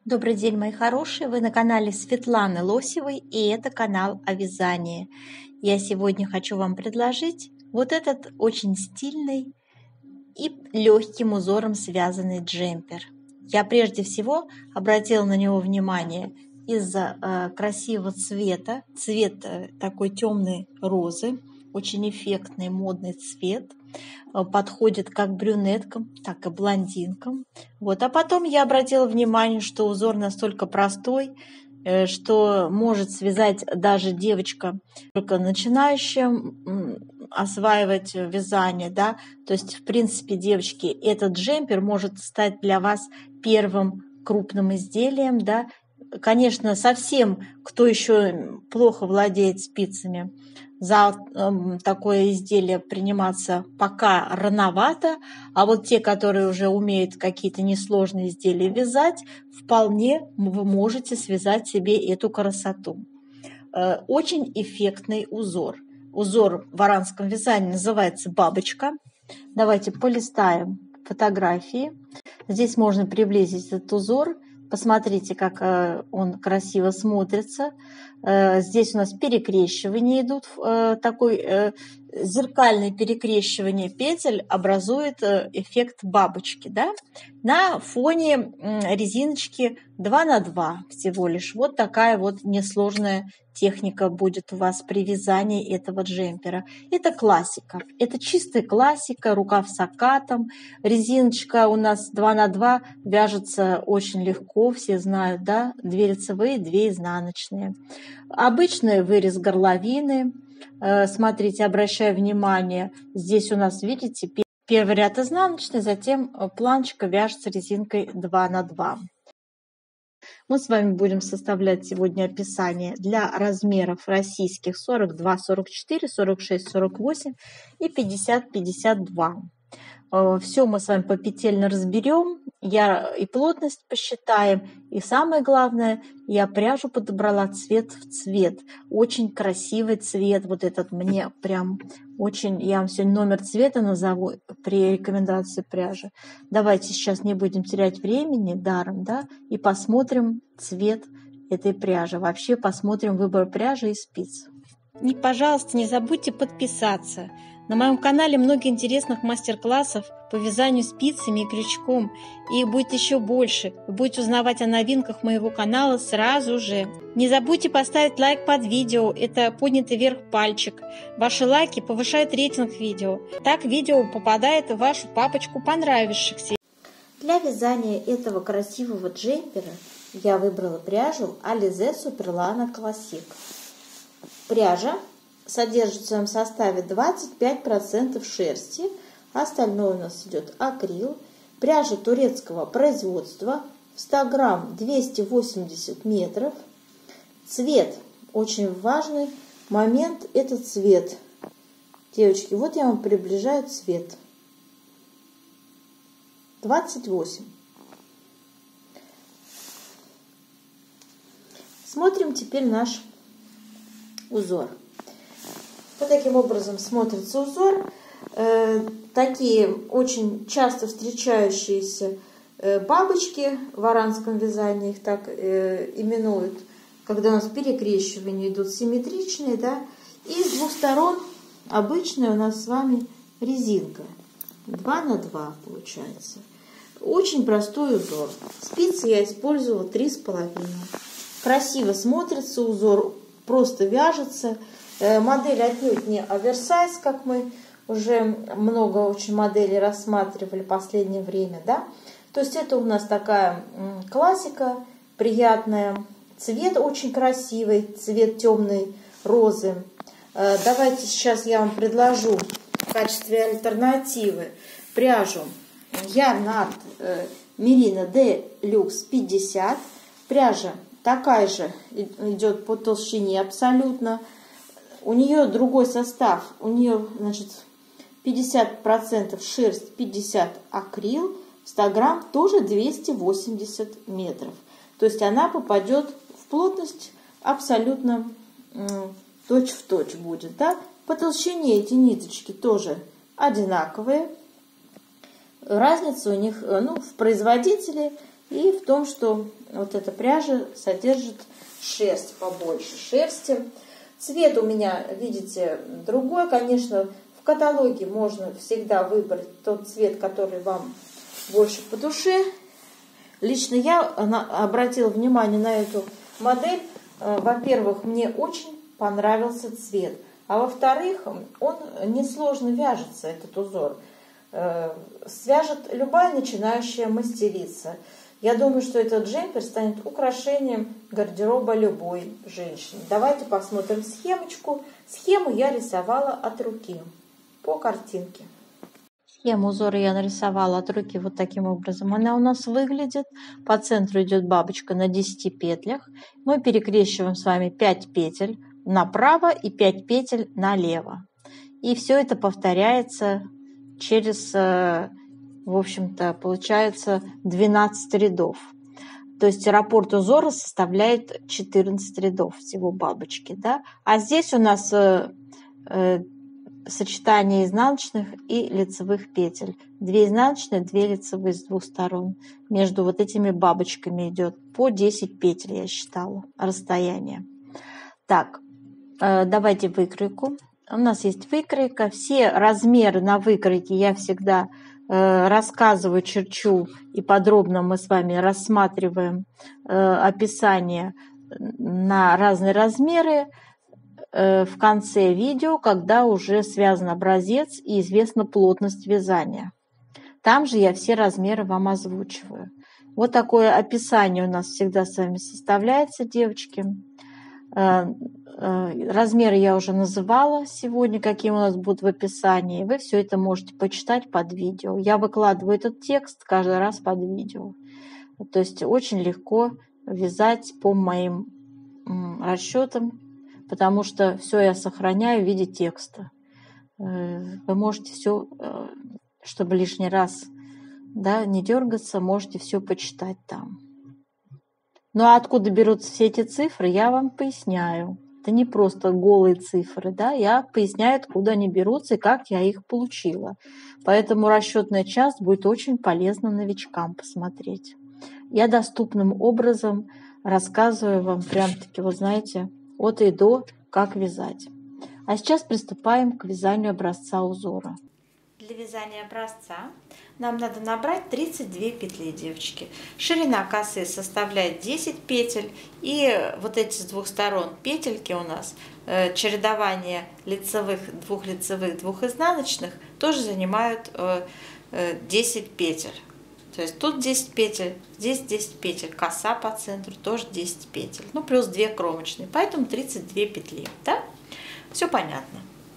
Добрый день, мои хорошие! Вы на канале Светланы Лосевой, и это канал о вязании. Я сегодня хочу вам предложить вот этот очень стильный и легким узором связанный джемпер. Я прежде всего обратила на него внимание из-за красивого цвета. Цвет такой темной розы, очень эффектный модный цвет. Подходит как брюнеткам, так и блондинкам. А потом я обратила внимание, что узор настолько простой, что может связать даже девочка, только начинающая осваивать вязание, да. То есть, в принципе, девочки, этот джемпер может стать для вас первым крупным изделием, да. Конечно, совсем, кто еще плохо владеет спицами, за такое изделие приниматься пока рановато, а вот те, которые уже умеют какие-то несложные изделия вязать, вполне вы можете связать себе эту красоту. Очень эффектный узор. Узор в аранском вязании называется бабочка. Давайте полистаем фотографии. Здесь можно приблизить этот узор. Посмотрите, как он красиво смотрится. Здесь у нас перекрещивания идут. Такое зеркальное перекрещивание петель образует эффект бабочки, да? На фоне резиночки 2 на 2 всего лишь. Вот такая вот несложная техника будет у вас при вязании этого джемпера. Это классика. Это чистая классика, рукав с окатом. Резиночка у нас 2 на 2 вяжется очень легко, все знают, да? 2 лицевые, 2 изнаночные. Обычный вырез горловины. Смотрите, обращаю внимание, здесь у нас, видите, первый ряд изнаночный, затем планочка вяжется резинкой 2 на 2. Мы с вами будем составлять сегодня описание для размеров российских 42, 44, 46, 48 и 50, 52. Все мы с вами попетельно разберем, и плотность посчитаем, и самое главное, я пряжу подобрала цвет в цвет. Очень красивый цвет, вот этот мне прям очень, я вам сегодня номер цвета назову при рекомендации пряжи. Давайте сейчас не будем терять времени даром, да, и посмотрим цвет этой пряжи. Вообще посмотрим выбор пряжи и спиц. И, пожалуйста, не забудьте подписаться. На моем канале много интересных мастер-классов по вязанию спицами и крючком. И их будет еще больше. Вы будете узнавать о новинках моего канала сразу же. Не забудьте поставить лайк под видео. Это поднятый вверх пальчик. Ваши лайки повышают рейтинг видео. Так видео попадает в вашу папочку понравившихся. Для вязания этого красивого джемпера я выбрала пряжу Alize Superlana Classic. Пряжа содержит в своем составе 25% шерсти, остальное у нас идет акрил. Пряжа турецкого производства, в 100 грамм 280 метров. Цвет, очень важный момент, это цвет. Девочки, вот я вам приближаю цвет. 28. Смотрим теперь наш узор. Вот таким образом смотрится узор. Такие очень часто встречающиеся бабочки в аранском вязании, их так именуют, когда у нас перекрещивания идут симметричные, да, и с двух сторон обычная у нас с вами резинка. 2 на 2 получается. Очень простой узор. Спицы я использовала 3,5. Красиво смотрится узор, просто вяжется. Модель отнюдь не оверсайз, как мы уже много очень моделей рассматривали в последнее время, да. То есть это у нас такая классика, приятная. Цвет очень красивый, цвет темной розы. Давайте сейчас я вам предложу в качестве альтернативы пряжу Yarn Art Merino Deluxe 50. Пряжа такая же идет по толщине абсолютно. У нее другой состав. У нее, значит, 50% шерсть, 50 акрил. В 100 грамм тоже 280 метров. То есть она попадет в плотность абсолютно точь-в-точь будет. Да? По толщине эти ниточки тоже одинаковые. Разница у них в производителе и в том, что вот эта пряжа содержит шерсть, побольше шерсти. Цвет у меня, видите, другой. Конечно, в каталоге можно всегда выбрать тот цвет, который вам больше по душе. Лично я обратила внимание на эту модель. Во-первых, мне очень понравился цвет. А во-вторых, он несложно вяжется, этот узор. Свяжет любая начинающая мастерица. Я думаю, что этот джемпер станет украшением гардероба любой женщины. Давайте посмотрим схемочку. Схему я рисовала от руки по картинке. Схему узора я нарисовала от руки вот таким образом. Она у нас выглядит. По центру идет бабочка на 10 петлях. Мы перекрещиваем с вами 5 петель направо и 5 петель налево. И все это повторяется через, в общем-то, получается 12 рядов. То есть раппорт узора составляет 14 рядов всего бабочки. Да? А здесь у нас сочетание изнаночных и лицевых петель. 2 изнаночные, 2 лицевые с двух сторон. Между вот этими бабочками идет по 10 петель, я считала, расстояние. Так, давайте выкройку. У нас есть выкройка. Все размеры на выкройке я всегда рассказываю, черчу, и подробно мы с вами рассматриваем описание на разные размеры в конце видео, когда уже связан образец и известна плотность вязания. Там же я все размеры вам озвучиваю. Вот такое описание у нас всегда с вами составляется, девочки. Размеры я уже называла сегодня, какие у нас будут в описании. Вы все это можете почитать под видео. Я выкладываю этот текст каждый раз под видео. То есть очень легко вязать по моим расчетам, потому что все я сохраняю в виде текста. Вы можете все, чтобы лишний раз, да, не дергаться, можете все почитать там. Ну а откуда берутся все эти цифры, я вам поясняю. Это не просто голые цифры, да, я поясняю, откуда они берутся и как я их получила. Поэтому расчетная часть будет очень полезна новичкам посмотреть. Я доступным образом рассказываю вам прям-таки, вы знаете, от и до, как вязать. А сейчас приступаем к вязанию образца узора. Для вязания образца нам надо набрать 32 петли, девочки. Ширина косы составляет 10 петель. И вот эти с двух сторон петельки у нас, чередование лицевых, 2 лицевых, 2 изнаночных, тоже занимают 10 петель. То есть тут 10 петель, здесь 10 петель, коса по центру тоже 10 петель. Ну, плюс 2 кромочные, поэтому 32 петли. Да? Все понятно.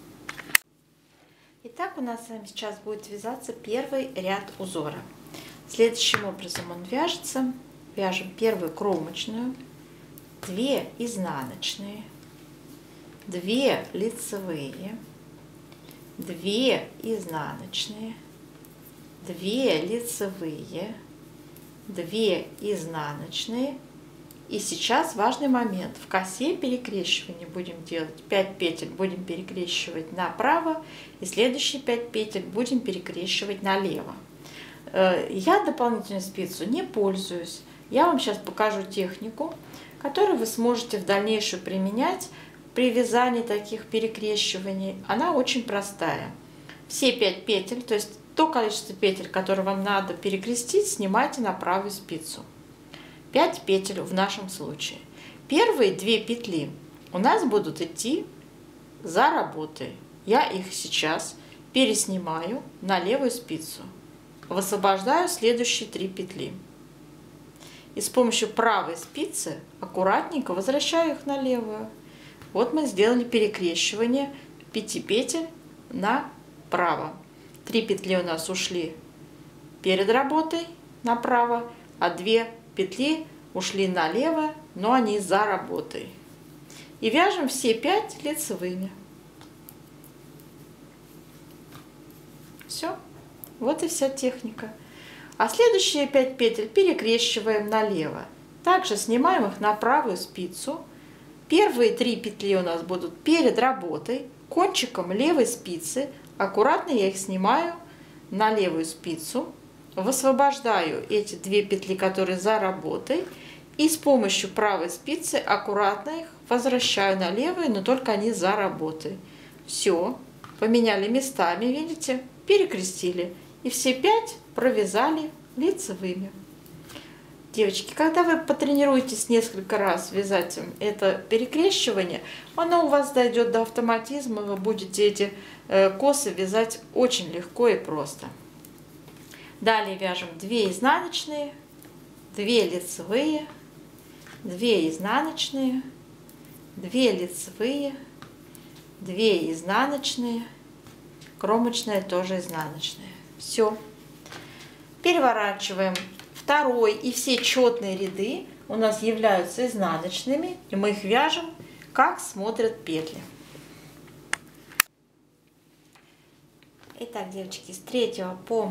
Итак, у нас с вами сейчас будет вязаться первый ряд узора. Следующим образом он вяжется. Вяжем первую кромочную, 2 изнаночные, 2 лицевые, 2 изнаночные, 2 лицевые, 2 изнаночные. И сейчас важный момент. В косе перекрещивания будем делать 5 петель, будем перекрещивать направо, и следующие 5 петель будем перекрещивать налево. Я дополнительную спицу не пользуюсь. Я вам сейчас покажу технику, которую вы сможете в дальнейшем применять при вязании таких перекрещиваний. Она очень простая. Все 5 петель, то есть то количество петель, которые вам надо перекрестить, снимайте на правую спицу. 5 петель в нашем случае. Первые 2 петли у нас будут идти за работой. Я их сейчас переснимаю на левую спицу. Высвобождаю следующие 3 петли. И с помощью правой спицы аккуратненько возвращаю их на левую. Вот мы сделали перекрещивание 5 петель направо. 3 петли у нас ушли перед работой направо, а 2 петли ушли налево, но они за работой. И вяжем все 5 лицевыми. Все. Вот и вся техника. А следующие 5 петель перекрещиваем налево. Также снимаем их на правую спицу. Первые 3 петли у нас будут перед работой. Кончиком левой спицы аккуратно я их снимаю на левую спицу. высвобождаю эти 2 петли, которые за работой, и с помощью правой спицы аккуратно их возвращаю на левые, но только они за работой. Все, поменяли местами, видите, перекрестили. И все 5 провязали лицевыми. Девочки, когда вы потренируетесь несколько раз вязать это перекрещивание, оно у вас дойдет до автоматизма, вы будете эти косы вязать очень легко и просто. Далее вяжем 2 изнаночные, 2 лицевые, 2 изнаночные, 2 лицевые, 2 изнаночные, кромочная тоже изнаночная. Все. Переворачиваем. Второй и все четные ряды у нас являются изнаночными, и мы их вяжем, как смотрят петли. Итак, девочки, с 3 по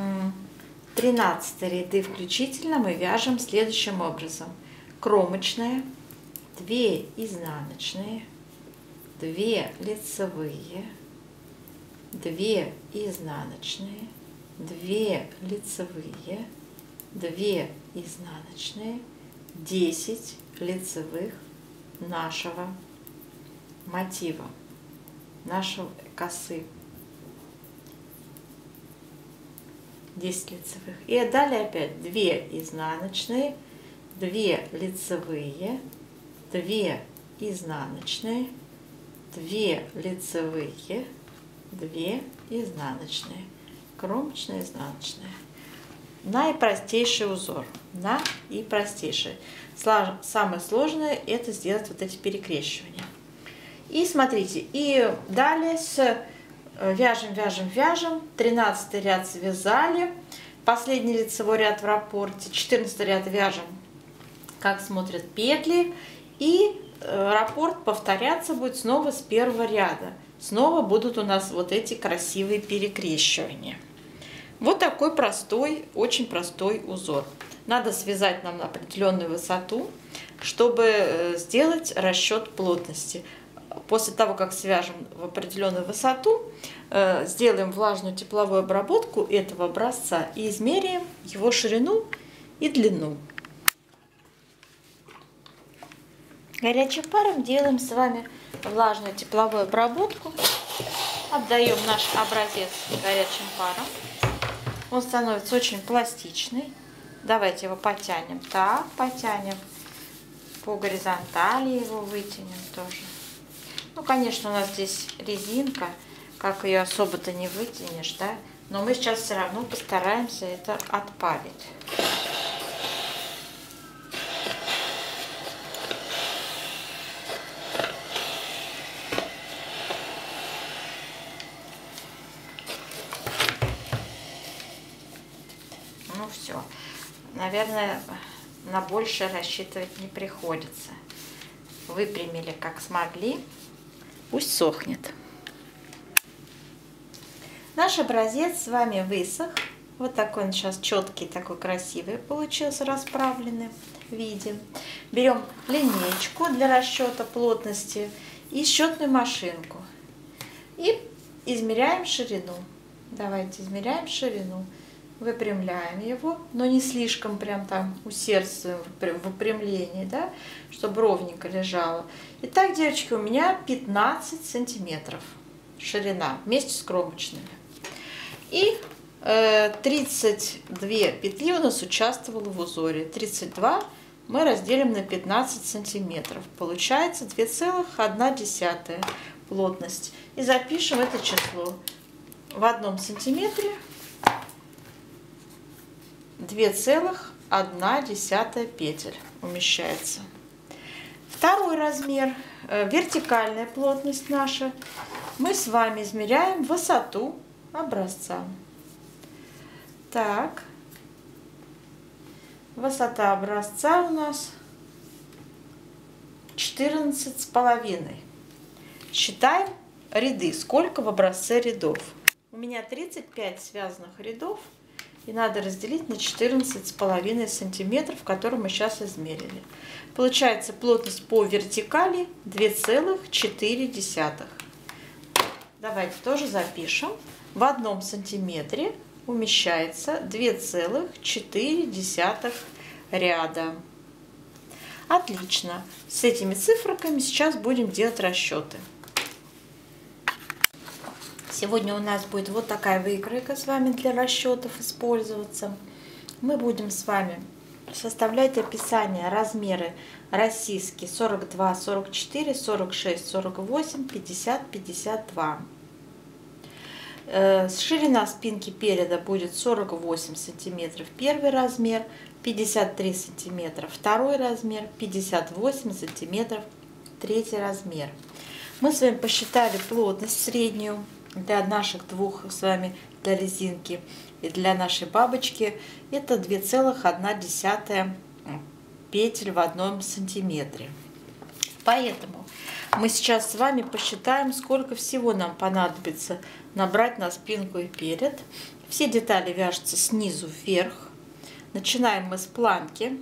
13 ряды включительно мы вяжем следующим образом. Кромочная, 2 изнаночные, 2 лицевые, 2 изнаночные, 2 лицевые, 2 изнаночные, 10 лицевых нашего мотива, нашей косы. 10 лицевых. И далее опять 2 изнаночные, 2 лицевые, 2 изнаночные, 2 лицевые, 2 изнаночные, кромочная, изнаночная. Наипростейший узор. Наипростейший. Самое сложное это сделать вот эти перекрещивания. И смотрите, и далее вяжем, вяжем, вяжем. 13 ряд связали. Последний лицевой ряд в раппорте. 14 ряд вяжем, как смотрят петли. И раппорт повторяться будет снова с первого ряда. Снова будут у нас вот эти красивые перекрещивания. Вот такой простой, очень простой узор. Надо связать нам на определенную высоту, чтобы сделать расчет плотности. После того, как свяжем в определенную высоту, сделаем влажную тепловую обработку этого образца и измеряем его ширину и длину. Горячим паром делаем с вами влажную тепловую обработку. Отдаем наш образец горячим паром. Он становится очень пластичный. Давайте его потянем. Так, потянем. По горизонтали его вытянем тоже. Ну, конечно, у нас здесь резинка, как ее особо-то не вытянешь, да? Но мы сейчас все равно постараемся это отпарить. Ну все, наверное, на больше рассчитывать не приходится. Выпрямили как смогли, пусть сохнет. Наш образец с вами высох. Вот такой он сейчас четкий, такой красивый получился, расправленный в виде. Берем линеечку для расчета плотности и счетную машинку. И измеряем ширину. Давайте измеряем ширину. Выпрямляем его, но не слишком прям там усердствуем в выпрямлении, да, чтобы ровненько лежало. Итак, девочки, у меня 15 сантиметров ширина вместе с кромочными. И 32 петли у нас участвовало в узоре. 32 мы разделим на 15 сантиметров. Получается 2,1 плотность. И запишем это число. В 1 сантиметре 2,1 петель умещается. Второй размер, вертикальная плотность наша. Мы с вами измеряем высоту образца. Так, высота образца у нас 14,5. Считаем ряды, сколько в образце рядов. У меня 35 связанных рядов. И надо разделить на 14,5 сантиметров, которые мы сейчас измерили. Получается плотность по вертикали 2,4. Давайте тоже запишем. В 1 сантиметре умещается 2,4 ряда. Отлично. С этими циферками сейчас будем делать расчеты. Сегодня у нас будет вот такая выкройка с вами для расчетов использоваться. Мы будем с вами составлять описание, размеры российские 42, 44, 46, 48, 50, 52. Ширина спинки переда будет 48 сантиметров первый размер, 53 сантиметра второй размер, 58 сантиметров третий размер. Мы с вами посчитали плотность среднюю для наших двух с вами, для резинки и для нашей бабочки. Это 2,1 петель в 1 сантиметре. Поэтому мы сейчас с вами посчитаем, сколько всего нам понадобится набрать на спинку и перед. Все детали вяжутся снизу вверх. Начинаем мы с планки.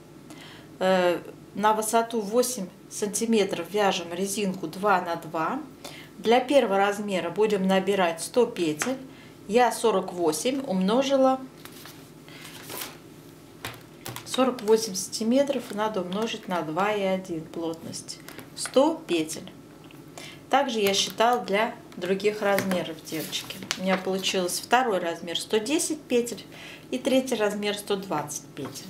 На высоту 8 сантиметров вяжем резинку 2 на 2. Для первого размера будем набирать 100 петель. Я 48 умножила 48 сантиметров, надо умножить на 2,1 плотность. 100 петель. Также я считала для других размеров, девочки. У меня получилось второй размер 110 петель и третий размер 120 петель.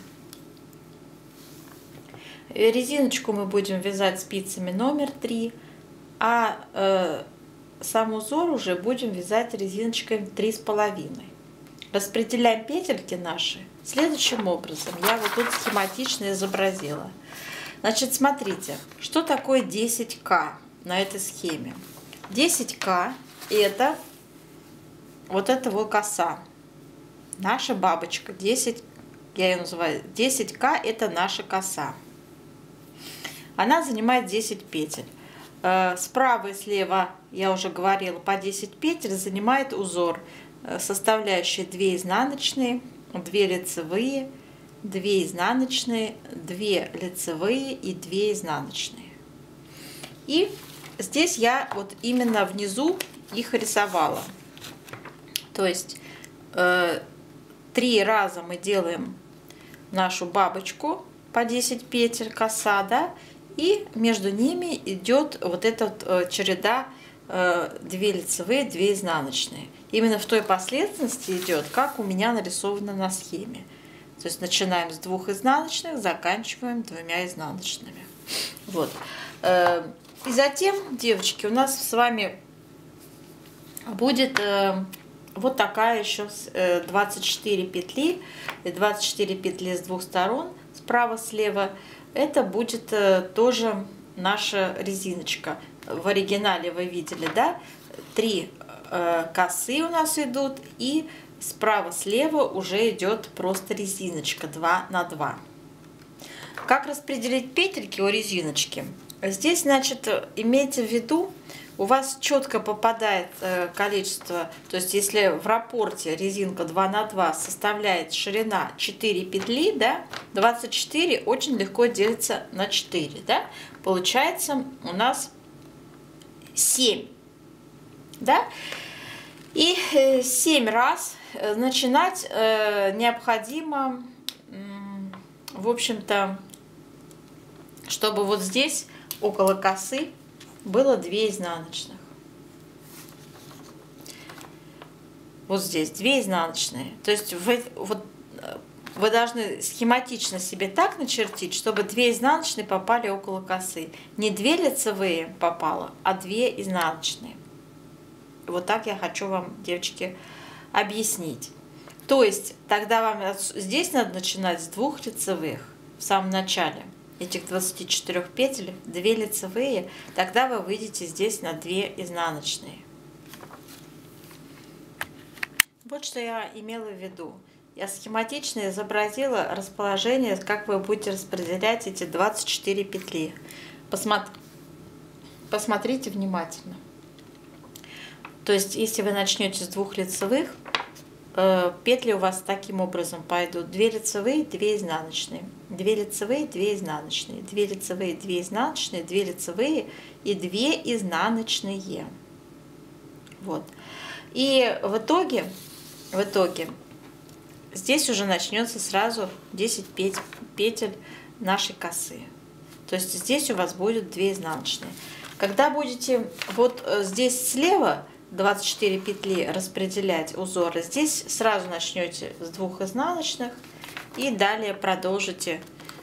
Резиночку мы будем вязать спицами номер 3, а сам узор уже будем вязать резиночкой 3,5. Распределяем петельки наши следующим образом. Я вот тут схематично изобразила. Значит, смотрите, что такое 10К на этой схеме. 10К это вот эта вот коса. Наша бабочка. 10, я ее называю 10К это наша коса. Она занимает 10 петель. Справа и слева, я уже говорила, по 10 петель занимает узор, составляющий 2 изнаночные, 2 лицевые, 2 изнаночные, 2 лицевые и 2 изнаночные. И здесь я вот именно внизу их рисовала. То есть 3 раза мы делаем нашу бабочку по 10 петель, коса, да, и между ними идет вот эта череда 2 лицевые, 2 изнаночные. Именно в той последовательности идет, как у меня нарисовано на схеме. То есть начинаем с 2 изнаночных, заканчиваем 2 изнаночными. Вот. И затем, девочки, у нас с вами будет вот такая еще 24 петли, 24 петли с двух сторон, справа, слева. Это будет тоже наша резиночка. В оригинале вы видели, да? 3 косы у нас идут, и справа, слева уже идет просто резиночка 2 на 2. Как распределить петельки у резиночки? Здесь, значит, имейте в виду, у вас четко попадает количество, то есть если в раппорте резинка 2 на 2 составляет ширина 4 петли, да, 24 очень легко делится на 4, да, получается у нас 7, да, и 7 раз начинать необходимо, в общем-то, чтобы вот здесь около косы было 2 изнаночных. Вот здесь 2 изнаночные. То есть вы должны схематично себе так начертить, чтобы 2 изнаночные попали около косы. Не 2 лицевые попало, а 2 изнаночные. Вот так я хочу вам, девочки, объяснить. То есть тогда вам здесь надо начинать с 2 лицевых в самом начале. Этих 24 петель, 2 лицевые, тогда вы выйдете здесь на 2 изнаночные. Вот что я имела в виду. Я схематично изобразила расположение, как вы будете распределять эти 24 петли. Посмотрите внимательно. То есть, если вы начнете с 2 лицевых, петли у вас таким образом пойдут: 2 лицевые, 2 изнаночные, 2 лицевые, 2 изнаночные, 2 лицевые, 2 изнаночные, 2 лицевые и 2 изнаночные. Вот. И в итоге в итоге здесь уже начнется сразу 10 петель нашей косы. То есть здесь у вас будет 2 изнаночные. Когда будете вот здесь слева 24 петли распределять узоры, здесь сразу начнете с 2 изнаночных и далее продолжите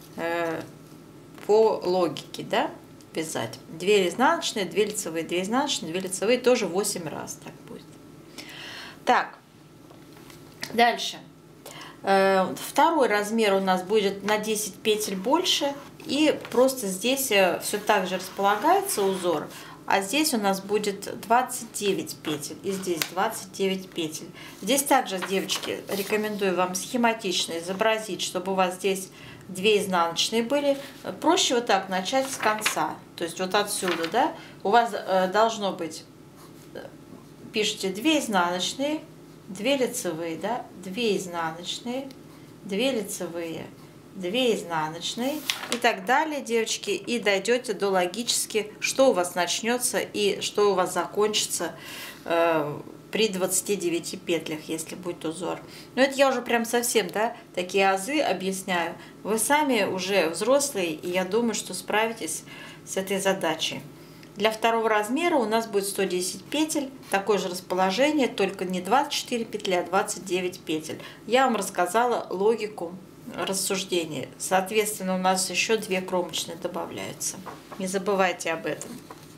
по логике, да, вязать. 2 изнаночные, 2 лицевые, 2 изнаночные, 2 лицевые, тоже 8 раз так будет. Так, дальше. Второй размер у нас будет на 10 петель больше, и просто здесь все так же располагается узор, а здесь у нас будет 29 петель, и здесь 29 петель. Здесь также, девочки, рекомендую вам схематично изобразить, чтобы у вас здесь 2 изнаночные были. Проще вот так начать с конца, то есть вот отсюда, да, у вас должно быть, пишите 2 изнаночные, 2 лицевые, да, 2 изнаночные, 2 лицевые, 2 изнаночные и так далее, девочки, и дойдете до логически, что у вас начнется и что у вас закончится при 29 петлях, если будет узор. Но это я уже прям совсем, да, такие азы объясняю. Вы сами уже взрослые, и я думаю, что справитесь с этой задачей. Для второго размера у нас будет 110 петель, такое же расположение, только не 24 петли, а 29 петель. Я вам рассказала логику рассуждения. Соответственно, у нас еще 2 кромочные добавляются. Не забывайте об этом.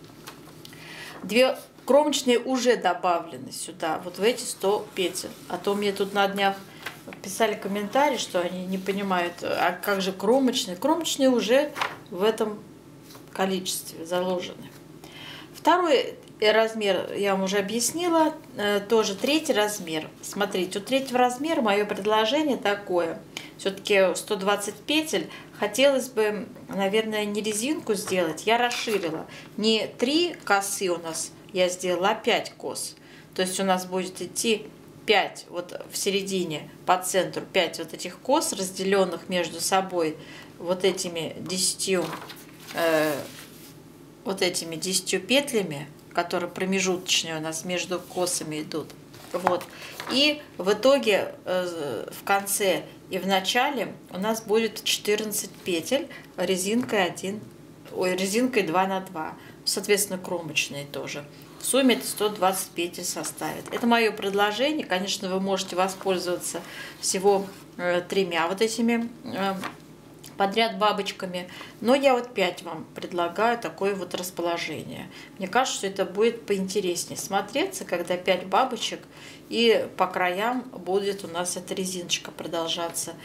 2 кромочные уже добавлены сюда, вот в эти 100 петель. А то мне тут на днях писали комментарии, что они не понимают, а как же кромочные. Кромочные уже в этом количестве заложены. Второй размер я вам уже объяснила, тоже 3-й размер. Смотрите, у 3-го размера мое предложение такое. Все-таки 120 петель. Хотелось бы, наверное, не резинку сделать, я расширила. Не 3 косы у нас я сделала, а 5 кос. То есть у нас будет идти 5 вот в середине, по центру, 5 вот этих кос, разделенных между собой вот этими 10 петлями, которые промежуточные у нас между косами идут. Вот. И в итоге в конце и в начале у нас будет 14 петель резинкой 2 на 2. Соответственно, кромочные тоже. В сумме это 120 петель составит. Это мое предложение. Конечно, вы можете воспользоваться всего 3 вот этими подряд бабочками, но я вот 5 вам предлагаю такое вот расположение. Мне кажется, что это будет поинтереснее смотреться, когда 5 бабочек и по краям будет у нас эта резиночка продолжаться.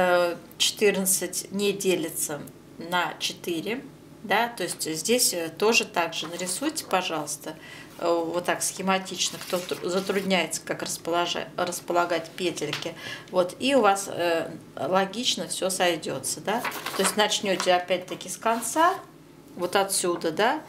14 не делится на 4, да, то есть здесь тоже так же нарисуйте, пожалуйста, вот так схематично, кто затрудняется, как располагать петельки. Вот, и у вас логично все сойдется, да. То есть начнете опять-таки с конца, вот отсюда, да,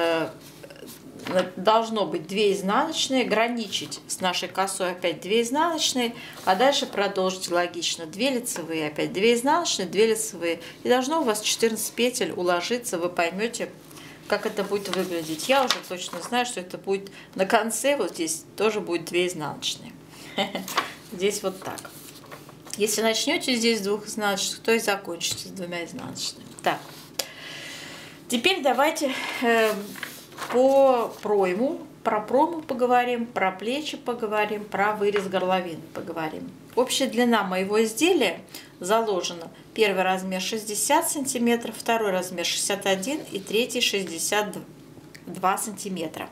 должно быть 2 изнаночные, граничить с нашей косой опять 2 изнаночные, а дальше продолжите логично 2 лицевые, опять 2 изнаночные, 2 лицевые. И должно у вас 14 петель уложиться, вы поймете, как это будет выглядеть. Я уже точно знаю, что это будет на конце, вот здесь тоже будет 2 изнаночные. Здесь вот так. Если начнете здесь с 2 изнаночных, то и закончите с 2 изнаночными. Так. Теперь давайте по пройму, про пройму поговорим, про плечи поговорим, про вырез горловины поговорим. Общая длина моего изделия заложена. Первый размер 60 сантиметров, второй размер 61 и третий 62 сантиметра.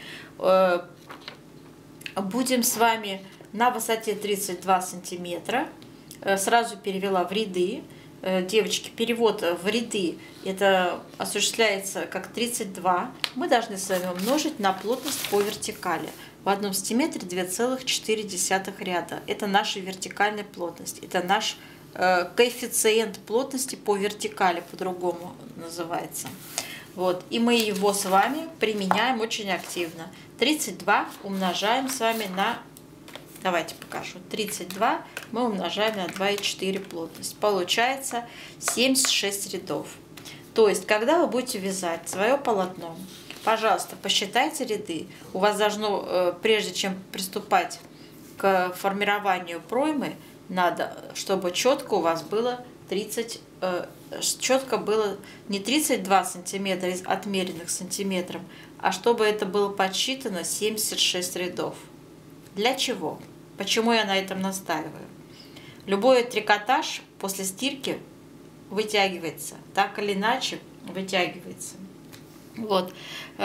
Будем с вами на высоте 32 сантиметра. Сразу перевела в ряды. Девочки, перевод в ряды это осуществляется как 32. Мы должны с вами умножить на плотность по вертикали. В одном сантиметре 2,4 ряда. Это наша вертикальная плотность. Это наш коэффициент плотности по вертикали, по-другому называется. Вот. И мы его с вами применяем очень активно. 32 умножаем с вами на... Давайте покажу. 32 мы умножаем на 2,4 плотность. Получается 76 рядов. То есть, когда вы будете вязать свое полотно, пожалуйста, посчитайте ряды. У вас должно, прежде чем приступать к формированию проймы надо, чтобы четко у вас было 30, четко было не 32 сантиметра из отмеренных сантиметров, а чтобы это было подсчитано 76 рядов. Для чего? Почему я на этом настаиваю? Любой трикотаж после стирки вытягивается, так или иначе вытягивается. Вот.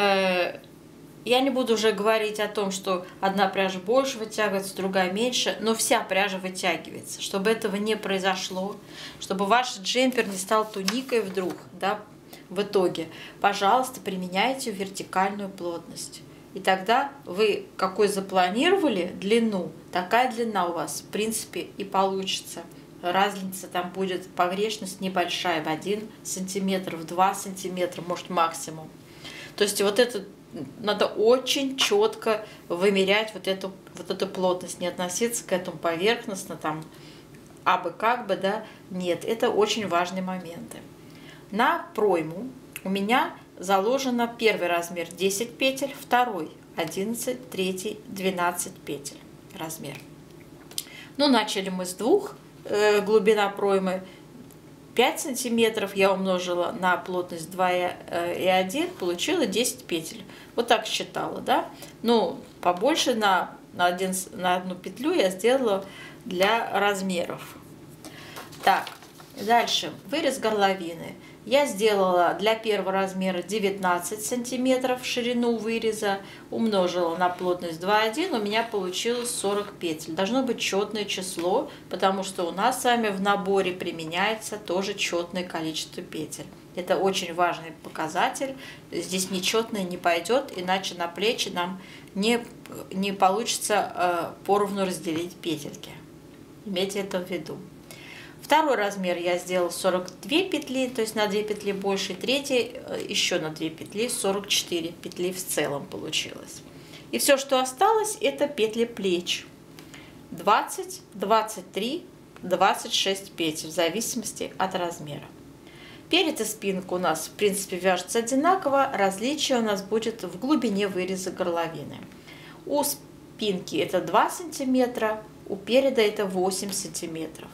Я не буду уже говорить о том, что одна пряжа больше вытягивается, другая меньше, но вся пряжа вытягивается. Чтобы этого не произошло, чтобы ваш джемпер не стал туникой вдруг, да, в итоге, пожалуйста, применяйте вертикальную плотность. И тогда вы какой запланировали длину, такая длина у вас, в принципе, и получится. Разница там будет, погрешность небольшая, в 1 сантиметр, в 2 сантиметра, может максимум. То есть вот это надо очень четко вымерять вот эту плотность, не относиться к этому поверхностно, там, абы как бы, да, нет, это очень важные моменты. На пройму у меня заложено первый размер 10 петель, второй 11, третий 12 петель размер. Ну, начали мы с двух, глубина проймы 5 сантиметров, я умножила на плотность 2 и 1, получила 10 петель. Вот так считала, да? Ну, побольше на одну петлю я сделала для размеров. Так, дальше, вырез горловины. Я сделала для первого размера 19 сантиметров ширину выреза, умножила на плотность 2,1, у меня получилось 40 петель. Должно быть четное число, потому что у нас с вами в наборе применяется тоже четное количество петель. Это очень важный показатель. Здесь нечетное не пойдет, иначе на плечи нам не получится поровну разделить петельки. Имейте это в виду. Второй размер я сделала 42 петли, то есть на 2 петли больше. Третий еще на 2 петли, 44 петли в целом получилось. И все, что осталось, это петли плеч. 20, 23, 26 петель в зависимости от размера. Перед и спинка у нас в принципе вяжется одинаково, различие у нас будет в глубине выреза горловины. У спинки это 2 сантиметра, у переда это 8 сантиметров.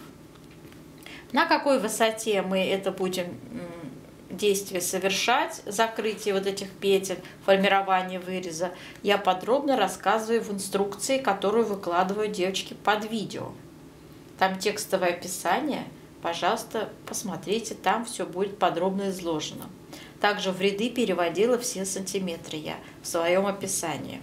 На какой высоте мы это будем действие совершать, закрытие вот этих петель, формирование выреза, я подробно рассказываю в инструкции, которую выкладываю, девочки, под видео. Там текстовое описание, пожалуйста, посмотрите, там все будет подробно изложено. Также в ряды переводила все сантиметры я в своем описании.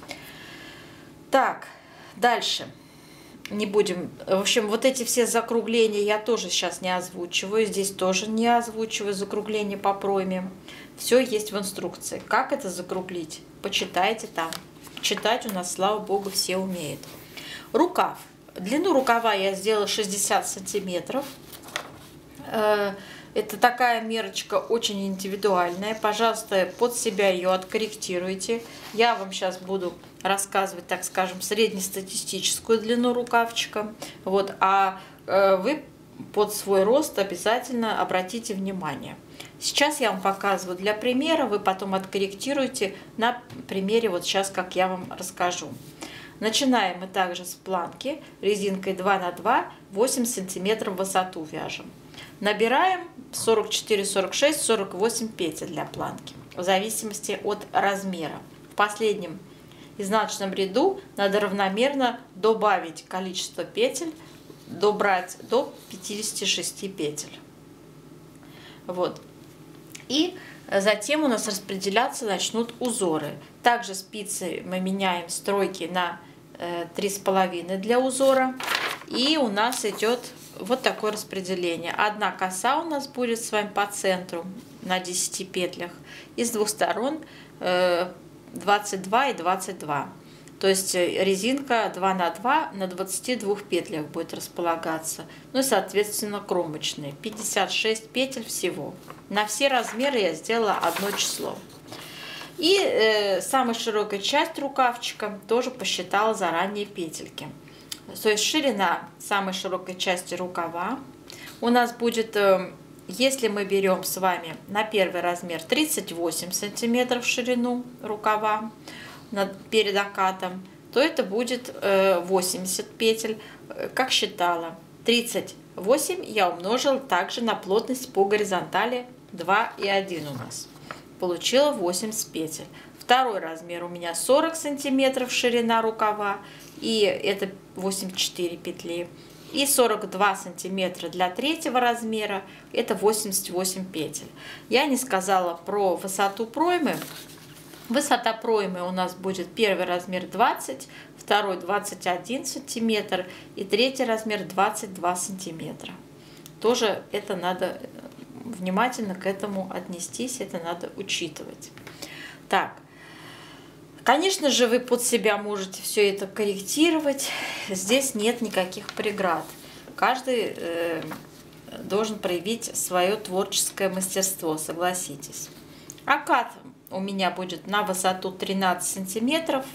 Так, дальше. Не будем, в общем, вот эти все закругления я тоже сейчас не озвучиваю, здесь тоже не озвучиваю закругление по пройме. Все есть в инструкции. Как это закруглить? Почитайте там. Читать у нас, слава богу, все умеют. Рукав. Длину рукава я сделала 60 сантиметров. Это такая мерочка очень индивидуальная. Пожалуйста, под себя ее откорректируйте. Я вам сейчас буду рассказывать, так скажем, среднестатистическую длину рукавчика. Вот, а вы под свой рост обязательно обратите внимание. Сейчас я вам показываю для примера, вы потом откорректируете на примере, вот сейчас, как я вам расскажу. Начинаем мы также с планки, резинкой 2 на 2, 8 сантиметров в высоту вяжем. Набираем 44, 46, 48 петель для планки, в зависимости от размера. В последнем изнаночном ряду надо равномерно добавить количество петель, добрать до 56 петель. Вот. И затем у нас распределяться начнут узоры. Также спицы мы меняем стройки на 3,5 для узора. И у нас идет вот такое распределение. Одна коса у нас будет с вами по центру на 10 петлях. И с двух сторон 22 и 22. То есть резинка 2 на 2 на 22 петлях будет располагаться. Ну и соответственно кромочные. 56 петель всего. На все размеры я сделала одно число. И самая широкая часть рукавчика тоже посчитала заранее петельки. То есть ширина самой широкой части рукава у нас будет, если мы берем с вами на первый размер 38 сантиметров в ширину рукава перед окатом, то это будет 80 петель. Как считала, 38 я умножила также на плотность по горизонтали 2,1 у нас. Получила 80 петель. Второй размер у меня 40 сантиметров ширина рукава, и это 84 петли. И 42 сантиметра для третьего размера, это 88 петель. Я не сказала про высоту проймы. Высота проймы у нас будет первый размер 20, второй 21 сантиметр и третий размер 22 сантиметра. Тоже это надо внимательно к этому отнестись, это надо учитывать. Так, конечно же, вы под себя можете все это корректировать. Здесь нет никаких преград. Каждый должен проявить свое творческое мастерство, согласитесь. Окат у меня будет на высоту 13 сантиметров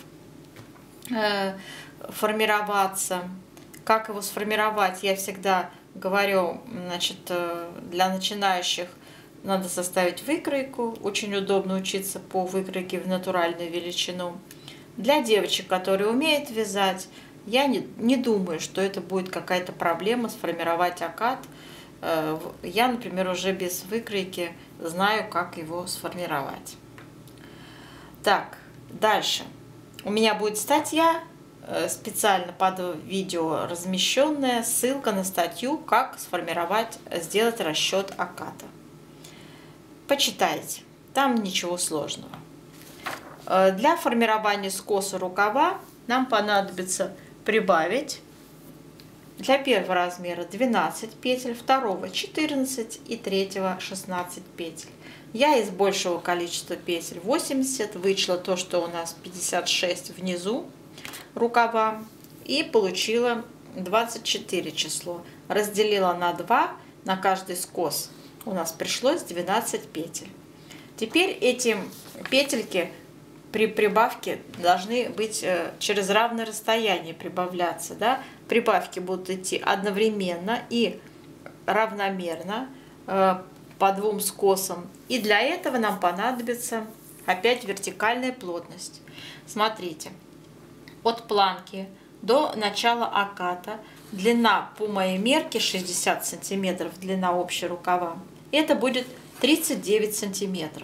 формироваться. Как его сформировать, я всегда говорю, значит, для начинающих надо составить выкройку. Очень удобно учиться по выкройке в натуральную величину. Для девочек, которые умеют вязать, я не думаю, что это будет какая-то проблема сформировать окат. Я, например, уже без выкройки знаю, как его сформировать. Так, дальше. У меня будет статья, специально под видео размещенная, ссылка на статью, как сформировать, сделать расчет оката. Почитайте, там ничего сложного. Для формирования скоса рукава нам понадобится прибавить для первого размера 12 петель, второго 14 и третьего 16 петель. Я из большего количества петель 80 вычла то, что у нас 56 внизу рукава, и получила 24 число. Разделила на 2, на каждый скос у нас пришлось 12 петель. Теперь эти петельки при прибавке должны быть через равное расстояние прибавляться. Да? Прибавки будут идти одновременно и равномерно по двум скосам. И для этого нам понадобится опять вертикальная плотность. Смотрите, от планки до начала оката длина по моей мерке 60 сантиметров, длина общей рукава. Это будет 39 сантиметров.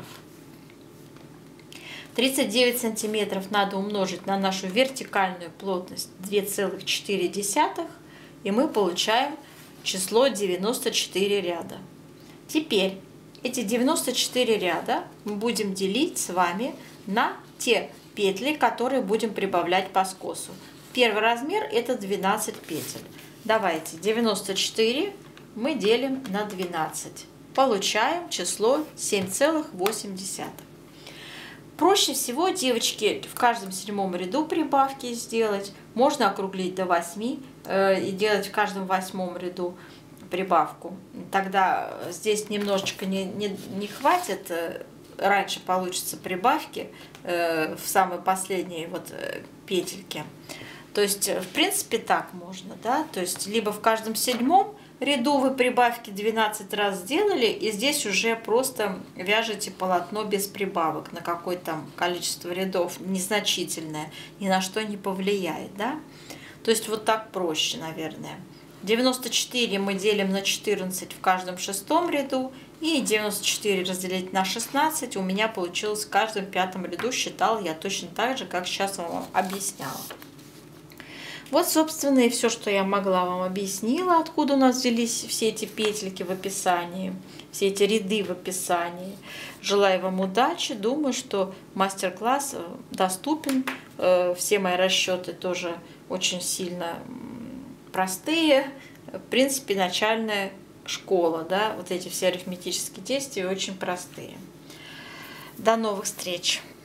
39 сантиметров надо умножить на нашу вертикальную плотность 2,4, и мы получаем число 94 ряда. Теперь эти 94 ряда мы будем делить с вами на те петли, которые будем прибавлять по скосу. Первый размер это 12 петель. Давайте 94 мы делим на 12. Получаем число 7,8. Проще всего, девочки, в каждом седьмом ряду прибавки сделать. Можно округлить до 8 и делать в каждом восьмом ряду прибавку. Тогда здесь немножечко не хватит. Раньше получится прибавки в самой последней вот петельке. То есть, в принципе, так можно, да? То есть, либо в каждом седьмом ряду вы прибавки 12 раз сделали, и здесь уже просто вяжете полотно без прибавок на какое-то количество рядов, незначительное, ни на что не повлияет, да? То есть, вот так проще, наверное. 94 мы делим на 14 в каждом шестом ряду, и 94 разделить на 16 у меня получилось в каждом пятом ряду, считала я точно так же, как сейчас вам объясняла. Вот, собственно, и все, что я могла вам объяснила, откуда у нас взялись все эти петельки в описании, все эти ряды в описании. Желаю вам удачи, думаю, что мастер-класс доступен, все мои расчеты тоже очень сильно простые, в принципе, начальная школа, да, вот эти все арифметические действия очень простые. До новых встреч!